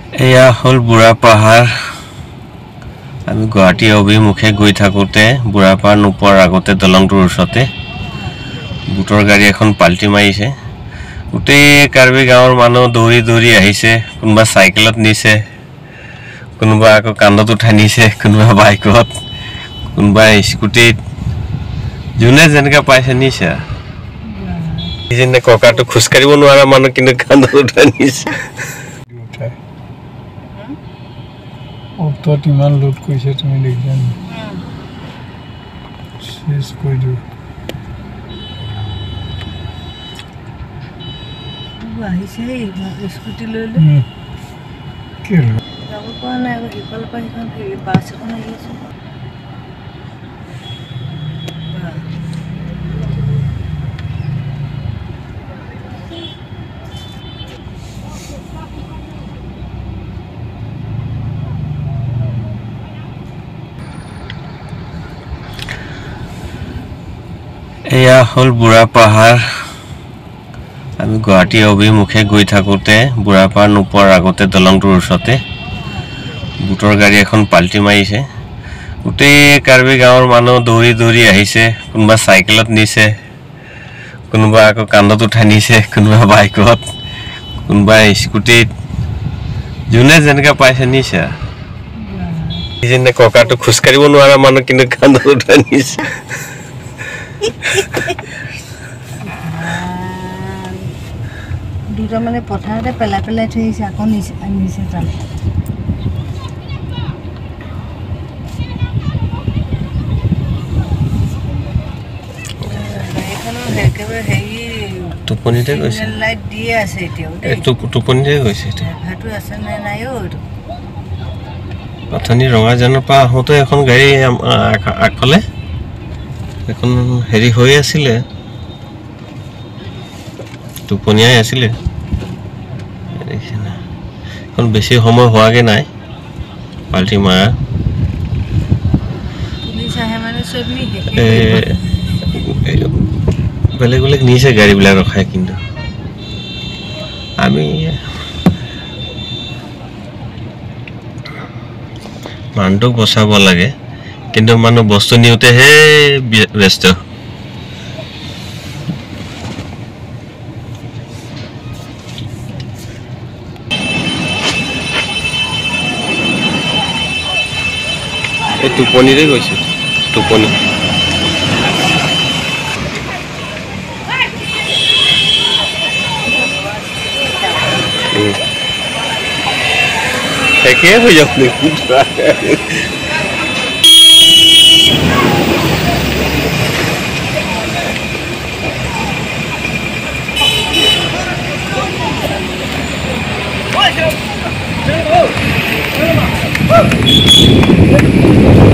এয়া হল বুঢ়া পাহাৰ আমি গুৱাহাটী অভিমুখে গৈ থাকোতে বুঢ়া পাহাৰ নোপোৱাৰ আগতে দলংটোৰ ওচৰতে বুটৰ গাড়ী এখন পাল্টি মাৰিছে গোটেই কাৰ্বি গাঁৱৰ মানুহ দৌৰি দৌৰি আহিছে কোনোবা চাইকেলত নিছে কোনোবা আকৌ কান্ধত উঠাই নিছে কোনোবা বাইকত কোনোবা স্কুটিত যোনে যেনেকৈ পাইছে নিছে যেনে ককাটো খোজ কাঢ়িব নোৱাৰা মানুহ কিন্তু কান্ধত উঠাই নিছে অটো ইমান লোড কৰিছে তুমি দেখিছা নি শেষ কৰি দিও আহিছে স্কুটি লৈ কি যাব পৰা নাই ইফালৰ পৰা সিখন বাছ এখন আহি আছে এয়া হল বুঢ়া পাহাৰ আমি গুৱাহাটী অভিমুখে গৈ থাকোতে বুঢ়া পাহাৰ নোপোৱাৰ আগতে দলংটোৰ ওচৰতে বুটৰ গাড়ী এখন পাল্টি মাৰিছে গোটেই কাৰ্বি গাঁৱৰ মানুহ দৌৰি দৌৰি আহিছে কোনোবা চাইকেলত নিছে কোনোবা আকৌ কান্ধত উঠাই নিছে কোনোবা বাইকত কোনোবা স্কুটিত যোনে যেনেকৈ পাইছে নিছে যেনে ককাটো খোজ কাঢ়িব নোৱাৰা মানুহ কিন্তু কান্ধত উঠাই নিছে দুটা মানে পথাৰতে পেলাই পেলাই থৈ আহিছে আকৌ নিছে তালে টোপনিতে গৈছে লাইট দিয়ে আছে এতিয়াও টোপনিতে গৈছে ভাটো আছে নে নাই অথনি ৰঙাজানৰ পৰা আহোঁতে এখন গাড়ী আগফালে এখন হেৰি হৈ আছিলে টোপনিয়াই আছিলে এখন বেছি সময় হোৱাগৈ নাই পাল্টি মাৰা বেলেগ বেলেগ নিছে গাড়ীবিলাক ৰখাই কিন্তু আমি মানুহটোক বচাব লাগে কিন্তু মানুহ বস্তু নিওঁতেহে ব্যস্ত এই টোপনিৰে গৈছে টোপনি একে হৈ যাওক নেকি